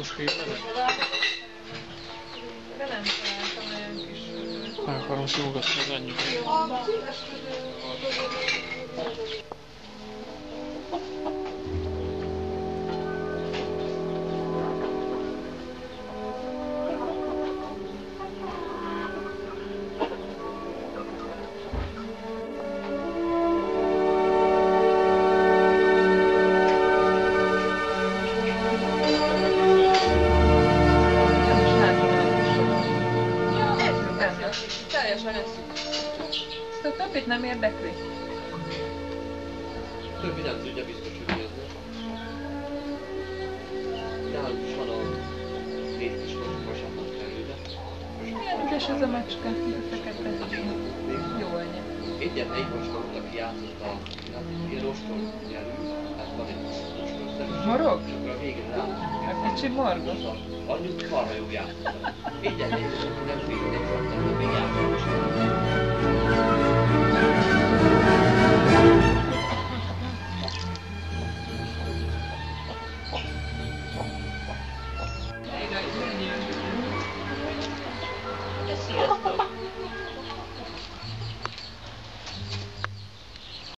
De nem találtam olyan kis fürdőt. Meg akarom simogatni az anyjukat. Teljesen eszünk. Ezt a többit nem érdekli? Többi nem tudja biztos, hogy mi az. Nálunk is van a 4 kis vasárnap kerülde. Milyen ügyes ez a macska, ez a fekete. Jó anya. Egyetlen egy macska volt, aki játszott a ilyen ostor nyelű, hát van egy ostor. Morog? És akkor a végén rá. A kicsi morgos? Anyjuk marha jó játszott. Egyetlen egy, aki nem végén egy még játszott.